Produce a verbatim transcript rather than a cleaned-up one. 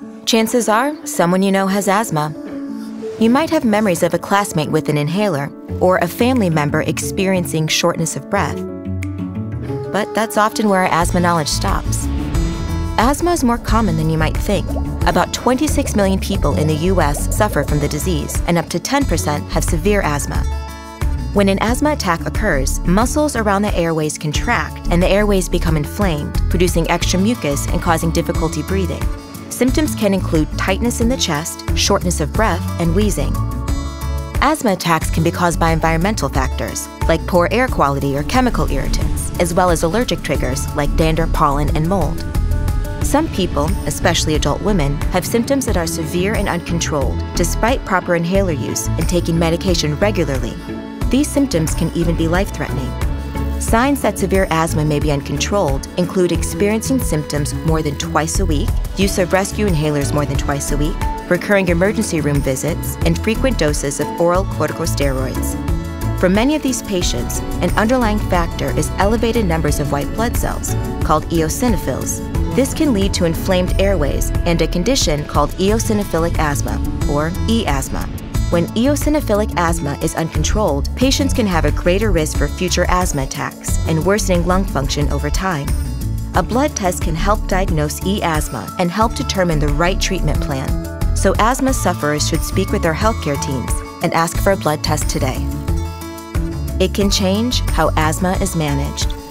Chances are, someone you know has asthma. You might have memories of a classmate with an inhaler or a family member experiencing shortness of breath. But that's often where our asthma knowledge stops. Asthma is more common than you might think. About twenty-six million people in the U S suffer from the disease, and up to ten percent have severe asthma. When an asthma attack occurs, muscles around the airways contract and the airways become inflamed, producing extra mucus and causing difficulty breathing. Symptoms can include tightness in the chest, shortness of breath, and wheezing. Asthma attacks can be caused by environmental factors, like poor air quality or chemical irritants, as well as allergic triggers like dander, pollen, and mold. Some people, especially adult women, have symptoms that are severe and uncontrolled, despite proper inhaler use and taking medication regularly. These symptoms can even be life-threatening. Signs that severe asthma may be uncontrolled include experiencing symptoms more than twice a week, use of rescue inhalers more than twice a week, recurring emergency room visits, and frequent doses of oral corticosteroids. For many of these patients, an underlying factor is elevated numbers of white blood cells, called eosinophils. This can lead to inflamed airways and a condition called eosinophilic asthma, or E-Asthma. When eosinophilic asthma is uncontrolled, patients can have a greater risk for future asthma attacks and worsening lung function over time. A blood test can help diagnose E-Asthma and help determine the right treatment plan. So asthma sufferers should speak with their healthcare teams and ask for a blood test today. It can change how asthma is managed.